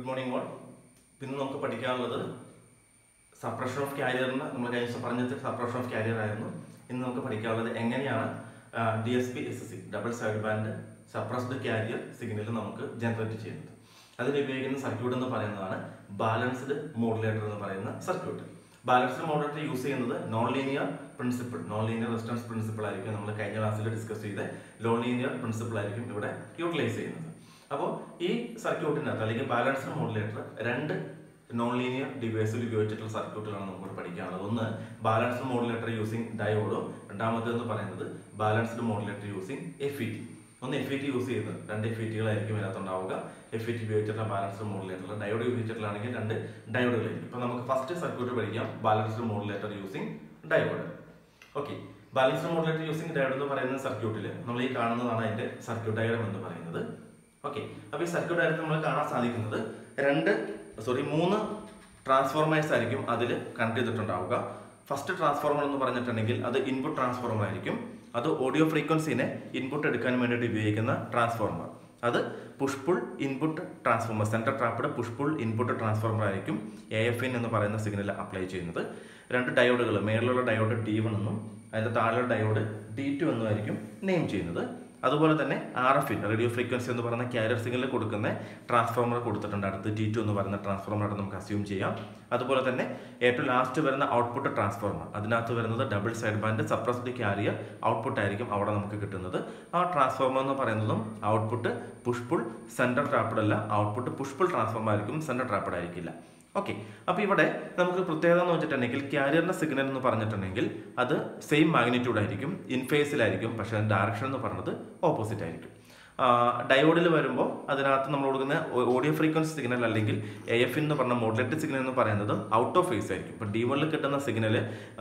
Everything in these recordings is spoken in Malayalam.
Good morning all. ഇന്ന് നമുക്ക് പഠിക്കാനുള്ളത് സപ്രഷൻ ഓഫ് കാരിയറിന് നമ്മൾ കഴിഞ്ഞ ദിവസം പറഞ്ഞത് സപ്രഷൻ ഓഫ് കാരിയർ ആയിരുന്നു. ഇന്ന് നമുക്ക് പഠിക്കാനുള്ളത് എങ്ങനെയാണ് DSP SSC double side band suppressed carrier signal നമുക്ക് ജനറേറ്റ് ചെയ്യുന്നത്. അതിന് ഉപയോഗിക്കുന്ന സർക്യൂട്ട് എന്ന് പറയുന്നതാണ് ബാലൻസ്ഡ് മോഡുലേറ്റർ എന്ന് പറയുന്ന സർക്യൂട്ട്. ബാലൻസ്ഡ് മോഡുലേറ്റർ യൂസ് ചെയ്യുന്നത് നോൺ ലീനിയർ റെസിസ്റ്റൻസ് പ്രിൻസിപ്പിൾ ആയിരിക്കും. നമ്മൾ കഴിഞ്ഞ ക്ലാസ്സിൽ ഡിസ്കസ് ചെയ്ത നോൺ ലീനിയർ പ്രിൻസിപ്പിൾ ആയിരിക്കും ഇവിടെ യൂട്ടിലൈസ് ചെയ്യുന്നത്. അപ്പോൾ ഈ സർക്യൂട്ടിനകത്ത് അല്ലെങ്കിൽ ബാലൻസ്ഡ് മോഡുലേറ്റർ രണ്ട് നോൺ ലീനിയർ ഡിവൈസിൽ ഉപയോഗിച്ചിട്ടുള്ള സർക്യൂട്ടുകളാണ് നമുക്ക് പഠിക്കാനുള്ളത്. ഒന്ന് ബാലൻസ്ഡ് മോഡുലേറ്റർ യൂസിങ് ഡയോഡും രണ്ടാമത്തേന്ന് പറയുന്നത് ബാലൻസ്ഡ് മോഡുലേറ്റർ യൂസിങ് FET. ഒന്ന് FET യൂസ് ചെയ്യുന്നത് രണ്ട് FETകളായിരിക്കും ഇതിനകത്തുണ്ടാവുക. FET ഉപയോഗിച്ചിട്ടുള്ള ബാലൻസ്ഡ് മോഡുലേറ്റർ, ഡയോഡ് ഉപയോഗിച്ചിട്ടുള്ളതാണെങ്കിൽ രണ്ട് ഡയോഡുകളായിരിക്കും. ഇപ്പോൾ നമുക്ക് ഫസ്റ്റ് സർക്യൂട്ട് പഠിക്കാം, balanced modulator using diode. Okay, balanced modulator using diode എന്ന് പറയുന്ന സർക്യൂട്ടിൽ നമ്മൾ ഈ കാണുന്നതാണ് അതിന്റെ സർക്യൂട്ട് ഡയഗ്രം എന്ന് പറയുന്നത്. ഓക്കെ, അപ്പോൾ ഈ സർക്യൂട്ട് ഡയഗ്രത്തിൽ നമ്മൾ കാണാൻ സാധിക്കുന്നത് മൂന്ന് ട്രാൻസ്ഫോർമേഴ്സ് ആയിരിക്കും അതിൽ കണക്ട് ചെയ്തിട്ടുണ്ടാവുക. ഫസ്റ്റ് ട്രാൻസ്ഫോർമർ എന്ന് പറഞ്ഞിട്ടുണ്ടെങ്കിൽ അത് ഇൻപുട്ട് ട്രാൻസ്ഫോർമർ ആയിരിക്കും. അത് ഓഡിയോ ഫ്രീക്വൻസിനെ ഇൻപുട്ട് എടുക്കാൻ വേണ്ടിയിട്ട് ഉപയോഗിക്കുന്ന ട്രാൻസ്ഫോർമർ. അത് push pull input transformer, central trapped push pull input transformer ആയിരിക്കും AFN എന്ന് പറയുന്ന സിഗ്നൽ അപ്ലൈ ചെയ്യുന്നത്. രണ്ട് ഡയോഡുകൾ, മേളിലുള്ള ഡയോഡ് D1 എന്നും അതിൻ്റെ താഴെയുള്ള ഡയോഡ് D2 എന്നും ആയിരിക്കും നെയിം ചെയ്യുന്നത്. അതുപോലെ തന്നെ RFIN റേഡിയോ ഫ്രീക്വൻസി എന്ന് പറയുന്ന കാരിയർ സിഗ്നൽ കൊടുക്കുന്ന ട്രാൻസ്ഫോർമർ കൊടുത്തിട്ടുണ്ട്. അടുത്ത് T2 എന്ന് പറയുന്ന ട്രാൻസ്ഫോർമറായിട്ട് നമുക്ക് അസ്യൂം ചെയ്യാം. അതുപോലെ തന്നെ ഏറ്റവും ലാസ്റ്റ് വരുന്ന ഔട്ട്പുട്ട് ട്രാൻസ്ഫോർമർ, അതിനകത്ത് വരുന്നത് double side band suppressed carrier output ആയിരിക്കും അവിടെ നമുക്ക് കിട്ടുന്നത്. ആ ട്രാൻസ്ഫോർമർ എന്ന് പറയുന്നതും output push pull central trapped അല്ല, ഔട്ട്പുട്ട് പുഷ് പുൾ ട്രാൻസ്ഫോർമർ ആയിരിക്കും, സെൻട്രൽ ട്രാപ്പ്ഡ് ആയിരിക്കില്ല. ഓക്കെ, അപ്പോൾ ഇവിടെ നമുക്ക് പ്രത്യേകത എന്ന് വെച്ചിട്ടുണ്ടെങ്കിൽ കാരിയറിന്റെ സിഗ്നൽ എന്ന് പറഞ്ഞിട്ടുണ്ടെങ്കിൽ അത് സെയിം മാഗ്നിറ്റ്യൂഡ് ആയിരിക്കും, ഇൻ ഫേസിലായിരിക്കും, പക്ഷേ അതിന്റെ ഡയറക്ഷൻ എന്ന് പറയുന്നത് ഓപ്പോസിറ്റ് ആയിരിക്കും. ഡയോഡിൽ വരുമ്പോൾ അതിനകത്ത് നമ്മൾ കൊടുക്കുന്ന ഓഡിയോ ഫ്രീക്വൻസി സിഗ്നൽ അല്ലെങ്കിൽ AFN എന്ന് പറഞ്ഞ മോഡുലേറ്റഡ് സിഗ്നൽ എന്ന് പറയുന്നത് ഔട്ട് ഓഫ് ഫേസ് ആയിരിക്കും. ഇപ്പോൾ D1 കിട്ടുന്ന സിഗ്നൽ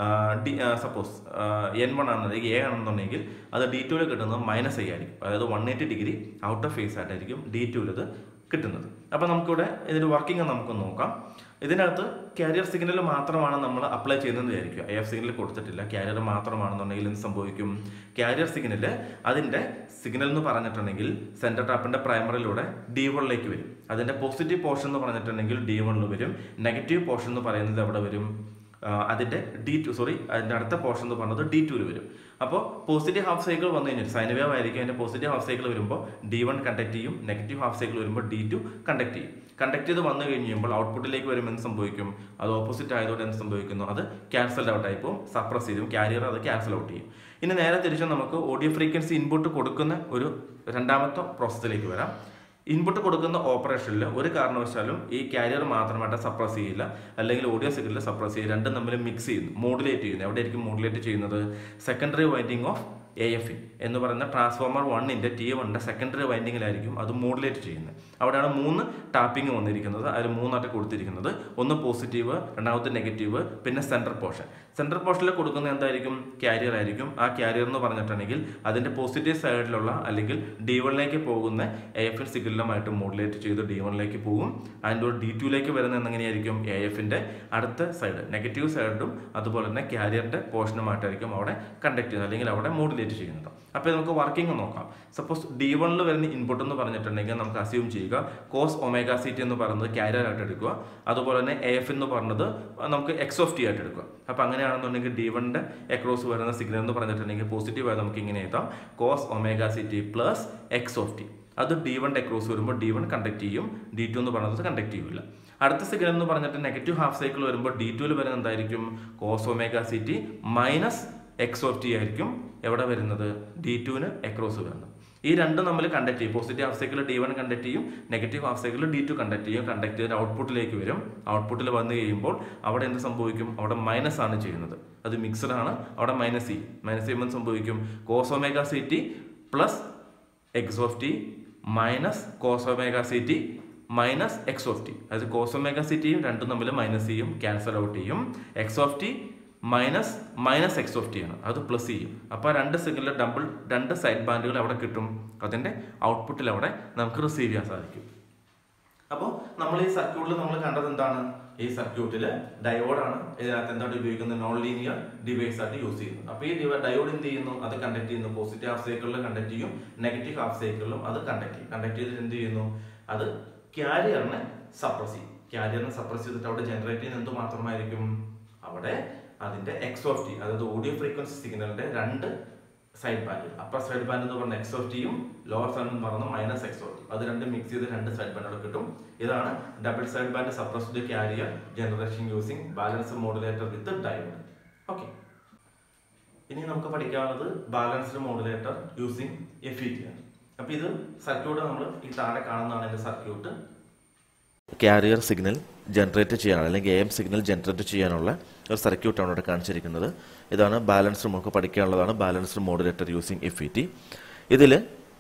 സപ്പോസ് N1 ആണെന്നുണ്ടെങ്കിൽ A ആണെന്നുണ്ടെങ്കിൽ അത് D2 കിട്ടുന്നത് -A ആയിരിക്കും. അതായത് 180 ഡിഗ്രി ഔട്ട് ഓഫ് ഫേസ് ആയിട്ടായിരിക്കും D2 ഇത് കിട്ടുന്നത്. അപ്പോൾ നമുക്കിവിടെ ഇതിൻ്റെ വർക്കിംഗ് നമുക്ക് നോക്കാം. ഇതിനകത്ത് കാരിയർ സിഗ്നൽ മാത്രമാണ് നമ്മൾ അപ്ലൈ ചെയ്യുന്നതെന്ന് വിചാരിക്കുക. AF സിഗ്നൽ കൊടുത്തിട്ടില്ല, കാരിയർ മാത്രമാണെന്നുണ്ടെങ്കിൽ എന്ത് സംഭവിക്കും? കാരിയർ സിഗ്നൽ അതിൻ്റെ സിഗ്നൽ എന്ന് പറഞ്ഞിട്ടുണ്ടെങ്കിൽ സെൻട്രൽ ട്രാപ്പിൻ്റെ പ്രൈമറിലൂടെ D1 വരും. അതിൻ്റെ പോസിറ്റീവ് പോർഷൻ എന്ന് പറഞ്ഞിട്ടുണ്ടെങ്കിൽ D1 വരും. നെഗറ്റീവ് പോർഷൻ എന്ന് പറയുന്നത് എവിടെ വരും? അതിൻ്റെ അതിൻ്റെ അടുത്ത പോർഷൻ എന്ന് പറയുന്നത് D2 വരും. അപ്പോൾ പോസിറ്റീവ് ഹാഫ് സൈക്കിൾ വന്നു കഴിഞ്ഞാൽ സൈൻ വേവ് ആയിരിക്കും. അതിൻ്റെ പോസിറ്റീവ് ഹാഫ് സൈക്കിൾ വരുമ്പോൾ D1 കണ്ടക്ട് ചെയ്യും, നെഗറ്റീവ് ഹാഫ് സൈക്കിൾ വരുമ്പോൾ D2 കണ്ടക്ട് ചെയ്യും. കണ്ടക്ട് ചെയ്ത് വന്നു കഴിയുമ്പോൾ ഔട്ട്പുട്ടിലേക്ക് വരുമ്പോൾ എന്ത് സംഭവിക്കും? അത് ഓപ്പോസിറ്റ് ആയതുകൊണ്ട് എന്ത് സംഭവിക്കുന്നു? അത് ക്യാൻസൽഡ് ഔട്ട് ആയിപ്പോൾ സപ്രസ് ചെയ്യും, കാരിയർ അത് ക്യാൻസൽ ഔട്ട് ചെയ്യും. ഇനി നേരെ തിരിച്ച് നമുക്ക് ഓഡിയോ ഫ്രീക്വൻസി ഇൻപുട്ട് കൊടുക്കുന്ന ഒരു രണ്ടാമത്തെ പ്രോസസ്സിലേക്ക് വരാം. ഇൻപുട്ട് കൊടുക്കുന്ന ഓപ്പറേഷനിൽ ഒരു കാരണവശാലും ഈ കാരിയർ മാത്രമായിട്ട് സപ്രസ് ചെയ്യില്ല, അല്ലെങ്കിൽ ഓഡിയോ സിഗ്നൽ സപ്രസ് ചെയ്യില്ല. രണ്ടും തമ്മിൽ മിക്സ് ചെയ്യുന്നു, മോഡുലേറ്റ് ചെയ്യുന്നു. എവിടെയായിരിക്കും മോഡുലേറ്റ് ചെയ്യുന്നത്? സെക്കൻഡറി വൈൻഡിങ് ഓഫ് AFN എന്ന് പറയുന്ന ട്രാൻസ്ഫോർമർ 1ന്റെ T1ന്റെ സെക്കൻഡറി വൈൻഡിങ്ങിലായിരിക്കും അത് മോഡുലേറ്റ് ചെയ്യുന്നത്. അവിടെയാണ് 3 ടാപ്പിംഗ് വന്നിരിക്കുന്നത്. അതിൽ 3ആയിട്ട് കൊടുത്തിരിക്കുന്നത്. ഒന്ന് പോസിറ്റീവ്, രണ്ടാമത്തെ നെഗറ്റീവ്, പിന്നെ സെൻട്രൽ പോർഷൻ. സെൻട്രൽ പോർഷനിൽ കൊടുക്കുന്ന എന്തായിരിക്കും? കാരിയർ ആയിരിക്കും. ആ കാരിയർ എന്ന് പറഞ്ഞിട്ടുണ്ടെങ്കിൽ അതിൻ്റെ പോസിറ്റീവ് സൈഡിലുള്ള അല്ലെങ്കിൽ D1 പോകുന്ന AFN സിഗ്നലുമായിട്ട് മോഡുലേറ്റ് ചെയ്ത് D1 പോകും. അതിൻ്റെ ഒരു D2 വരുന്ന എങ്ങനെയായിരിക്കും? AFൻ്റെ അടുത്ത സൈഡ് നെഗറ്റീവ് സൈഡും അതുപോലെ തന്നെ കാരിയറിൻ്റെ പോർഷനുമായിട്ടായിരിക്കും അവിടെ കണ്ടക്ട് ചെയ്യുന്നത് അല്ലെങ്കിൽ അവിടെ മോഡുലേറ്റ് ചെയ്യുന്നത്. അപ്പോൾ നമുക്ക് വർക്കിംഗ് നോക്കാം. സപ്പോസ് D1 വരുന്ന ഇൻപുട്ട് എന്ന് പറഞ്ഞിട്ടുണ്ടെങ്കിൽ നമുക്ക് അസ്യൂം ചെയ്യുക cos ωct എന്ന് പറയുന്നത് കാരിയർ ആയിട്ട് എടുക്കുക. അതുപോലെ തന്നെ AFN എന്ന് പറഞ്ഞത് നമുക്ക് XOF ആയിട്ട് എടുക്കുക. അപ്പോൾ അങ്ങനെയാണെന്നുണ്ടെങ്കിൽ D1ന്റെ അക്രോസ് വരുന്ന സിഗ്നൽ എന്ന് പറഞ്ഞിട്ടുണ്ടെങ്കിൽ പോസിറ്റീവായി നമുക്ക് ഇങ്ങനെ എഴുതാം, cos ωct പ്ലസ് XOF. അത് D1ന്റെ അക്രോസ് വരുമ്പോൾ D1 കണ്ടക്ട് ചെയ്യും, D2 എന്ന് പറയുന്നത് കണ്ടക്ട് ചെയ്യില്ല. അടുത്ത സിഗ്നൽ എന്ന് പറഞ്ഞിട്ട് നെഗറ്റീവ് ഹാഫ് സൈക്കിൾ വരുമ്പോൾ D2 വരുന്നത് എന്തായിരിക്കും? cos ωct മൈനസ് XOF ആയിരിക്കും എവിടെ വരുന്നത്? D2 അക്രോസ് വരുന്നത്. ഈ രണ്ടും നമ്മൾ കണ്ടക്ട് ചെയ്യും. Positive half cycle D1 conduct ചെയ്യും, negative half cycle D2 conduct ചെയ്യും. കണ്ടക്ട് ചെയ്ത് ഔട്ട്പുട്ടിലേക്ക് വരും. ഔട്ട്പുട്ടിൽ വന്നു കഴിയുമ്പോൾ അവിടെ എന്ത് സംഭവിക്കും? അവിടെ മൈനസ് ആണ് ചെയ്യുന്നത്. അത് മിക്സഡ് ആണ്. അവിടെ മൈനസ് ചെയ്യുമ്പോൾ സംഭവിക്കും cos ωct plus XOF minus cos ωct minus XOF. അത് cos ωct രണ്ടും തമ്മിൽ മൈനസ് ചെയ്യും, ക്യാൻസൽ ഔട്ട് ചെയ്യും. XOF മൈനസ് XOF ആണ്, അത് പ്ലസ് ചെയ്യും. അപ്പോൾ രണ്ട് സിഗ്നൽ രണ്ട് സൈഡ് ബാൻഡുകൾ അവിടെ കിട്ടും. അതിൻ്റെ ഔട്ട്പുട്ടിൽ അവിടെ നമുക്ക് റിസീവ് ചെയ്യാൻ സാധിക്കും. അപ്പോൾ നമ്മൾ ഈ സർക്യൂട്ടിൽ നമ്മൾ കണ്ടത് എന്താണ്? ഈ സർക്യൂട്ടിൽ ഡയോഡാണ് ഇതിനകത്ത് എന്താണ് ഉപയോഗിക്കുന്നത്? നോൺ ലീനിയർ ഡിവൈസ് ആയിട്ട് യൂസ് ചെയ്യുന്നത്. അപ്പോൾ ഈ ഡയോഡ് എന്ത് ചെയ്യുന്നു? അത് കണ്ടക്ട് ചെയ്യുന്നു. പോസിറ്റീവ് ഹാഫ് സൈക്കിളിൽ കണ്ടക്ട് ചെയ്യും, നെഗറ്റീവ് ഹാഫ് സൈക്കിളിലും അത് കണ്ടക്ട് ചെയ്യും. കണ്ടക്ട് ചെയ്തിട്ട് എന്ത് ചെയ്യുന്നു? അത് ക്യാരിയറിനെ സപ്രസ് ചെയ്യും. ക്യാരിയറിനെ സപ്രസ് ചെയ്തിട്ട് അവിടെ ജനറേറ്റ് ചെയ്യുന്ന എന്ത് മാത്രമായിരിക്കും? അവിടെ അതിന്റെ എക്സ് ഓഫ് ടി, അതായത് ഓഡിയോ ഫ്രീക്വൻസി സിഗ്നലിന്റെ രണ്ട് side band, upper side band എന്ന് പറഞ്ഞ എക്സ് ഓഫ് ടിയും ലോവർ സൈഡ് എന്ന് പറഞ്ഞ മൈനസ് എക്സ് ഓഫ് ടി, അത് രണ്ടും മിക്സ് ചെയ്ത് രണ്ട് സൈഡ് ബാൻഡുകൾ കിട്ടും. ഇതാണ് double side band suppressed carrier generation using balance modulator with diode. Okay, ഇനി നമുക്ക് പഠിക്കാനുള്ളത് ബാലൻസ്ഡ് മോഡുലേറ്റർ യൂസിങ് FET ആണ്. അപ്പൊ ഇത് സർക്യൂട്ട് നമ്മൾ ഈ താഴെ കാണുന്നതാണ് ഇതിന്റെ സർക്യൂട്ട്. ക്യാരിയർ സിഗ്നൽ ജനറേറ്റ് ചെയ്യാനുള്ള അല്ലെങ്കിൽ AM സിഗ്നൽ ജനറേറ്റ് ചെയ്യാനുള്ള ഒരു സർക്യൂട്ടാണ് ഇവിടെ കാണിച്ചിരിക്കുന്നത്. ഇതാണ് ബാലൻസ്ഡ്, നമുക്ക് പഠിക്കാനുള്ളതാണ് ബാലൻസ്ഡ് മോഡുലേറ്റർ യൂസിങ് FET. ഇതിൽ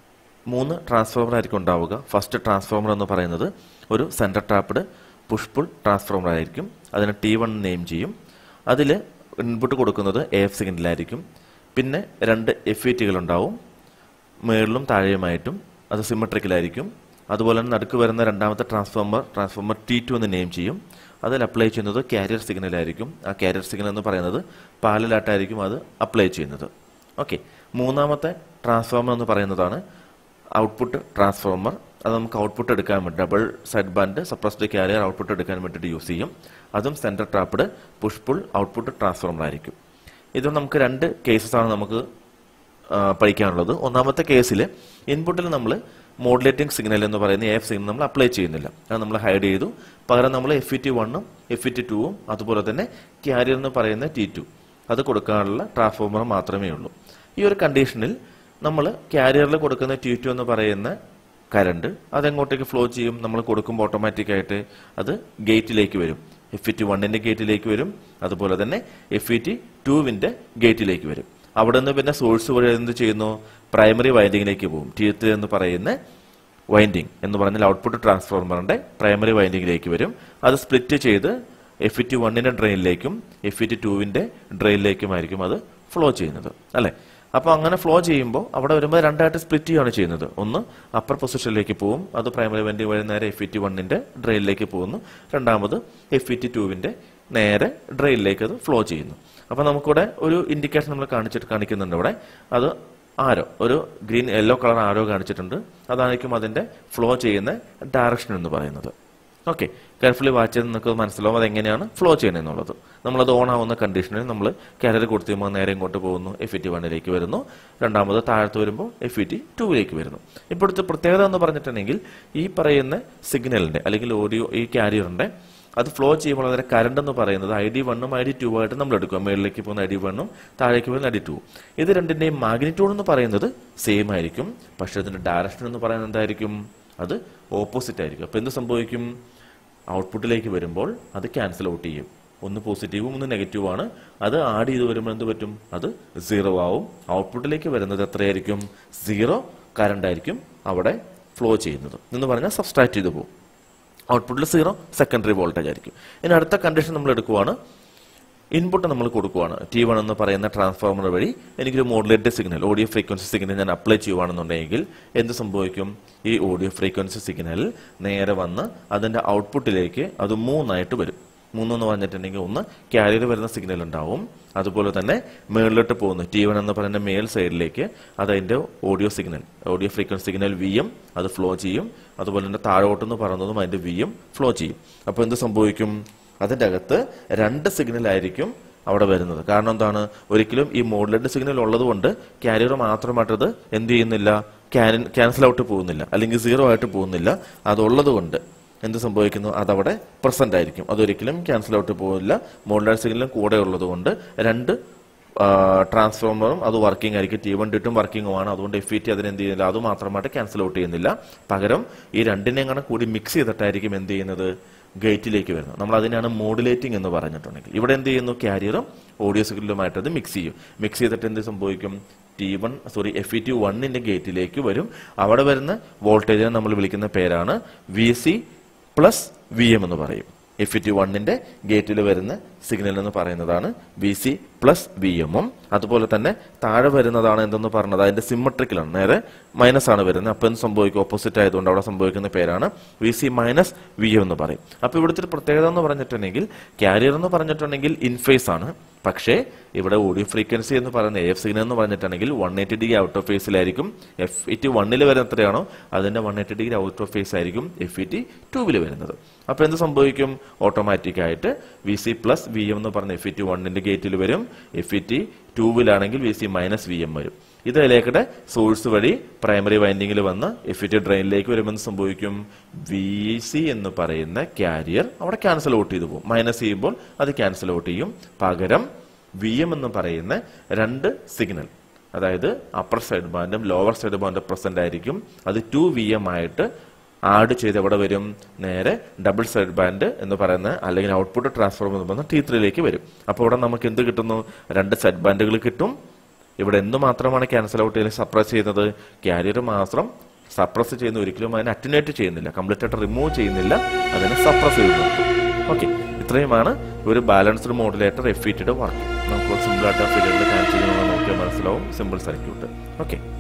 3 ട്രാൻസ്ഫോമർ ആയിരിക്കും ഉണ്ടാവുക. ഫസ്റ്റ് ട്രാൻസ്ഫോമർ എന്ന് പറയുന്നത് ഒരു centre tapped push pull transformer ആയിരിക്കും. അതിന് T1 നെയിം ചെയ്യും. അതിൽ ഇൻപുട്ട് കൊടുക്കുന്നത് AF സിഗ്നലായിരിക്കും. പിന്നെ 2 FETകൾ ഉണ്ടാവും, മുകളിലും താഴെയുമായിട്ടും. അത് സിമെട്രിക്കലായിരിക്കും. അതുപോലെ തന്നെ നടുക്ക് വരുന്ന രണ്ടാമത്തെ ട്രാൻസ്ഫോമർ T2 എന്ന് നെയിം ചെയ്യും. അതിൽ അപ്ലൈ ചെയ്യുന്നത് ക്യാരിയർ സിഗ്നലായിരിക്കും. ആ ക്യാരിയർ സിഗ്നൽ എന്ന് പറയുന്നത് പാരലലായിട്ടായിരിക്കും അത് അപ്ലൈ ചെയ്യുന്നത്. ഓക്കെ, മൂന്നാമത്തെ ട്രാൻസ്ഫോമർ എന്ന് പറയുന്നതാണ് ഔട്ട്പുട്ട് ട്രാൻസ്ഫോമർ. അത് നമുക്ക് ഔട്ട്പുട്ട് എടുക്കാൻ വേണ്ടി double side band suppressed carrier output എടുക്കാൻ വേണ്ടിയിട്ട് യൂസ് ചെയ്യും. അതും centre tapped push pull output transformer ആയിരിക്കും. ഇത് നമുക്ക് 2 കേസസാണ് നമുക്ക് പഠിക്കാനുള്ളത്. ഒന്നാമത്തെ കേസിൽ ഇൻപുട്ടിൽ നമ്മൾ മോഡുലേറ്റിംഗ് സിഗ്നൽ എന്ന് പറയുന്ന AF സിഗ്നൽ നമ്മൾ അപ്ലൈ ചെയ്യുന്നില്ല, അത് നമ്മൾ ഹൈഡ് ചെയ്തു. പകരം നമ്മൾ FET1ഉം FET2ഉം അതുപോലെ തന്നെ ക്യാരിയർ എന്ന് പറയുന്ന T2 അത് കൊടുക്കാനുള്ള ട്രാൻസ്ഫോമർ മാത്രമേ ഉള്ളൂ. ഈ ഒരു കണ്ടീഷനിൽ നമ്മൾ ക്യാരിയറിൽ കൊടുക്കുന്ന T2 എന്ന് പറയുന്ന കറണ്ട് അതെങ്ങോട്ടേക്ക് ഫ്ലോ ചെയ്യും? നമ്മൾ കൊടുക്കുമ്പോൾ ഓട്ടോമാറ്റിക്കായിട്ട് അത് ഗേറ്റിലേക്ക് വരും. FET1ന്റെ ഗേറ്റിലേക്ക് വരും, അതുപോലെ തന്നെ FET2വിന്റെ ഗേറ്റിലേക്ക് വരും. അവിടെ നിന്ന് പിന്നെ സോഴ്സ് വഴി എന്ത് ചെയ്യുന്നു? പ്രൈമറി വൈൻഡിങ്ങിലേക്ക് പോകും. T3 എന്ന് പറയുന്ന വൈൻഡിങ് എന്ന് പറഞ്ഞാൽ ഔട്ട്പുട്ട് ട്രാൻസ്ഫോമറിന്റെ പ്രൈമറി വൈൻഡിങ്ങിലേക്ക് വരും. അത് സ്പ്ലിറ്റ് ചെയ്ത് FET1ന്റെ ഡ്രെയിനിലേക്കും FET2വിന്റെ ഡ്രെയിനിലേക്കുമായിരിക്കും അത് ഫ്ലോ ചെയ്യുന്നത്, അല്ലേ? അപ്പോൾ അങ്ങനെ ഫ്ലോ ചെയ്യുമ്പോൾ അവിടെ വരുമ്പോൾ 2ആയിട്ട് സ്പ്ലിറ്റ് ചെയ്യുകയാണ് ചെയ്യുന്നത്. ഒന്ന് അപ്പർ പൊസിഷനിലേക്ക് പോകും, അത് പ്രൈമറി വൈൻഡിങ് വഴി നേരെ FET1ന്റെ ഡ്രെയിനിലേക്ക് പോകുന്നു. രണ്ടാമത് FET2വിന്റെ നേരെ ഡ്രെയിനിലേക്ക് അത് ഫ്ലോ ചെയ്യുന്നു. അപ്പോൾ നമുക്കിവിടെ ഒരു ഇൻഡിക്കേഷൻ നമ്മൾ കാണിക്കുന്നുണ്ട് ഇവിടെ. അത് ആരോ, ഒരു ഗ്രീൻ യെല്ലോ കളർ ആരോ കാണിച്ചിട്ടുണ്ട്. അതായിരിക്കും അതിന്റെ ഫ്ലോ ചെയ്യുന്ന ഡയറക്ഷൻ എന്ന് പറയുന്നത്. ഓക്കെ, കെയർഫുള്ളി വാച്ച് ചെയ്ത് നിങ്ങൾക്ക് മനസ്സിലാവും അതെങ്ങനെയാണ് ഫ്ലോ ചെയ്യണമെന്നുള്ളത്. നമ്മളത് ഓൺ ആവുന്ന കണ്ടീഷനിൽ നമ്മൾ ക്യാരിയർ കൊടുത്തു കഴിയുമ്പോൾ നേരെ ഇങ്ങോട്ട് പോകുന്നു, FET1ലേക്ക് വരുന്നു. രണ്ടാമത് താഴത്ത് വരുമ്പോൾ FET2ലേക്ക് വരുന്നു. ഇപ്പോഴത്തെ പ്രത്യേകത എന്ന് പറഞ്ഞിട്ടുണ്ടെങ്കിൽ ഈ പറയുന്ന സിഗ്നലിന്റെ അല്ലെങ്കിൽ ഓഡിയോ ഈ ക്യാരിയറിന്റെ അത് ഫ്ലോ ചെയ്യുമ്പോൾ അതിന്റെ കറണ്ട് എന്ന് പറയുന്നത് ID1ഉം ID2 ആയിട്ട് നമ്മൾ എടുക്കുക. മുകളിലേക്ക് പോകുന്ന ID1ഉം താഴേക്ക് പോകുന്ന ID2. ഇത് രണ്ടിന്റെയും മാഗ്നിറ്റ്യൂഡ് എന്ന് പറയുന്നത് സെയിം ആയിരിക്കും, പക്ഷെ അതിന്റെ ഡയറക്ഷൻ എന്ന് പറയുന്നത് എന്തായിരിക്കും? അത് ഓപ്പോസിറ്റ് ആയിരിക്കും. അപ്പൊ എന്ത് സംഭവിക്കും? ഔട്ട്പുട്ടിലേക്ക് വരുമ്പോൾ അത് ക്യാൻസൽ ഔട്ട് ചെയ്യും. ഒന്ന് പോസിറ്റീവും ഒന്ന് നെഗറ്റീവും ആണ്. അത് ആഡ് ചെയ്ത് വരുമ്പോൾ എന്ത് പറ്റും? അത് 0 ആവും. ഔട്ട്പുട്ടിലേക്ക് വരുന്നത് എത്രയായിരിക്കും? 0 കറണ്ട് ആയിരിക്കും അവിടെ ഫ്ലോ ചെയ്യുന്നത് എന്ന് പറഞ്ഞാൽ സബ്സ്ട്രാക്ട് ചെയ്ത് പോകും. ഔട്ട്പുട്ടിൽ 0 സെക്കൻഡറി വോൾട്ടേജ് ആയിരിക്കും. ഇനി അടുത്ത കണ്ടീഷൻ നമ്മൾ എടുക്കുവാണ്, ഇൻപുട്ട് നമ്മൾ കൊടുക്കുവാണ്. T1 എന്ന് പറയുന്ന ട്രാൻസ്ഫോമർ വഴി എനിക്കൊരു modulated signal, audio frequency signal ഞാൻ അപ്ലൈ ചെയ്യുവാണെന്നുണ്ടെങ്കിൽ എന്ത് സംഭവിക്കും? ഈ ഓഡിയോ ഫ്രീക്വൻസി സിഗ്നൽ നേരെ വന്ന് അതിന്റെ ഔട്ട്പുട്ടിലേക്ക് അത് 3 ആയിട്ട് വരും. 3 എന്ന് പറഞ്ഞിട്ടുണ്ടെങ്കിൽ ഒന്ന് ക്യാരിയർ വരുന്ന സിഗ്നൽ ഉണ്ടാവും, അതുപോലെ തന്നെ മേളിലോട്ട് പോകുന്നു T1 എന്ന് പറയുന്ന മേൽ സൈഡിലേക്ക് അതിന്റെ audio signal, audio frequency signal VM അത് ഫ്ലോ ചെയ്യും. അതുപോലെ തന്നെ താഴോട്ടെന്ന് പറയുന്നതും അതിന്റെ VM ഫ്ലോ ചെയ്യും. അപ്പോൾ എന്ത് സംഭവിക്കും? അതിന്റെ അകത്ത് 2 സിഗ്നൽ ആയിരിക്കും അവിടെ വരുന്നത്. കാരണം എന്താണ്? ഒരിക്കലും ഈ മോഡുലേറ്റഡ് സിഗ്നൽ ഉള്ളത് കൊണ്ട് ക്യാരിയർ മാത്രമായിട്ടത് എന്ത് ചെയ്യുന്നില്ല? ക്യാൻസൽ ഔട്ട് പോകുന്നില്ല, അല്ലെങ്കിൽ 0 ആയിട്ട് പോകുന്നില്ല. അതുള്ളത് കൊണ്ട് എന്ത് സംഭവിക്കുന്നു? അതവിടെ പ്രസന്റ് ആയിരിക്കും. അതൊരിക്കലും ക്യാൻസൽ ഔട്ട് പോകില്ല. മോഡുലേറ്റഡ് സിഗ്നലും കൂടെ ഉള്ളത് കൊണ്ട് 2 ട്രാൻസ്ഫോമറും അത് വർക്കിംഗ് ആയിരിക്കും. T1 T2 വർക്കിംഗുമാണ്. അതുകൊണ്ട് FET അതിന് എന്ത് ചെയ്യുന്നില്ല, അത് മാത്രമായിട്ട് ക്യാൻസൽ ഔട്ട് ചെയ്യുന്നില്ല. പകരം ഈ രണ്ടിനെയും കൂടി മിക്സ് ചെയ്തിട്ടായിരിക്കും എന്ത് ചെയ്യുന്നത്? ഗേറ്റിലേക്ക് വരുന്നത്. നമ്മൾ അതിനാണ് മോഡുലേറ്റിംഗ് എന്ന് പറഞ്ഞിട്ടുണ്ടെങ്കിൽ. ഇവിടെ എന്ത് ചെയ്യുന്നു? ക്യാരിയറും ഓഡിയോ സിഗ്നലുമായിട്ട് അത് മിക്സ് ചെയ്യും. മിക്സ് ചെയ്തിട്ട് എന്ത് സംഭവിക്കും? FET1ന്റെ ഗേറ്റിലേക്ക് വരും. അവിടെ വരുന്ന വോൾട്ടേജിനെ നമ്മൾ വിളിക്കുന്ന പേരാണ് VC പ്ലസ് VM എന്ന് പറയും. FET1ന്റെ ഗേറ്റിൽ വരുന്ന സിഗ്നൽ എന്ന് പറയുന്നതാണ് VC പ്ലസ് വി എമ്മും അതുപോലെ തന്നെ താഴെ വരുന്നതാണ് എന്തെന്ന് പറഞ്ഞത് അതിന്റെ സിമ്മട്രിക്കലാണ്, നേരെ മൈനസ് ആണ് വരുന്നത്. അപ്പം എന്ത് സംഭവിക്കും? ഓപ്പോസിറ്റ് ആയതുകൊണ്ട് അവിടെ സംഭവിക്കുന്ന പേരാണ് V C minus V M എന്ന് പറയും. അപ്പോൾ ഇവിടുത്തെ ഒരു പ്രത്യേകത എന്ന് പറഞ്ഞിട്ടുണ്ടെങ്കിൽ ക്യാരിയർ എന്ന് പറഞ്ഞിട്ടുണ്ടെങ്കിൽ ഇൻഫേസ് ആണ്. പക്ഷേ ഇവിടെ ഓഡിയോ ഫ്രീക്വൻസി എന്ന് പറയുന്ന AF സിഗ്നൽ എന്ന് പറഞ്ഞിട്ടുണ്ടെങ്കിൽ 180 ഡിഗ്രി ഔട്ട് ഓഫ് ഫേസിലായിരിക്കും. FET 1 വരുന്ന എത്രയാണോ അതിന്റെ 180 ഡിഗ്രി ഔട്ട് ഓഫ് ഫേസ് ആയിരിക്കും FET 2 വരുന്നത്. അപ്പോൾ എന്ത് സംഭവിക്കും? ഓട്ടോമാറ്റിക് ആയിട്ട് V C plus V M എന്ന് പറഞ്ഞ FET 1 ഗേറ്റിൽ വരും, FET 2 V C minus V M വരും. ഇതിലേക്കടെ സോഴ്സ് വഴി പ്രൈമറി വൈൻഡിങ്ങിൽ വന്ന് FET ഡ്രെയിനിലേക്ക് വരുമെന്ന് സംഭവിക്കും. വി സി എന്ന് പറയുന്ന ക്യാരിയർ അവിടെ ക്യാൻസൽ ഔട്ട് ചെയ്തു പോകും. മൈനസ് ചെയ്യുമ്പോൾ അത് ക്യാൻസൽ ഔട്ട് ചെയ്യും. പകരം വി എം എന്ന് പറയുന്ന 2 സിഗ്നൽ, അതായത് അപ്പർ സൈഡ് ബാൻഡും ലോവർ സൈഡ് ബാൻഡും പ്രസന്റ് ആയിരിക്കും. അത് 2VM ആയിട്ട് ആഡ് ചെയ്ത് എവിടെ വരും? നേരെ ഡബിൾ സൈഡ് ബാൻഡ് എന്ന് പറയുന്ന അല്ലെങ്കിൽ ഔട്ട്പുട്ട് ട്രാൻസ്ഫോർമർ എന്ന് പറയുന്ന T3 വരും. അപ്പോൾ ഇവിടെ നമുക്ക് എന്ത് കിട്ടുന്നു? 2 സൈഡ് ബാൻഡുകൾ കിട്ടും. ഇവിടെ എന്ത് മാത്രമാണ് ക്യാൻസൽ ഔട്ട് ചെയ്ത് സപ്രസ് ചെയ്യുന്നത്? ക്യാരിയർ മാത്രം സപ്രസ് ചെയ്യുന്ന, ഒരിക്കലും അതിനെ അറ്റുനേറ്റ് ചെയ്യുന്നില്ല, കംപ്ലീറ്റ് ആയിട്ട് റിമൂവ് ചെയ്യുന്നില്ല, അതിനെ സപ്രസ് ചെയ്യുന്നു. ഓക്കെ, ഇത്രയുമാണ് ഒരു ബാലൻസ്ഡ് മോഡുലേറ്റർ FET വർക്ക്. നമുക്ക് സിമ്പിൾ ആയിട്ട് ആ ഫിഗറിൽ കാണിച്ചു നോക്കിയാൽ മനസ്സിലാവും സിമ്പിൾ സർക്യൂട്ട്. ഓക്കെ.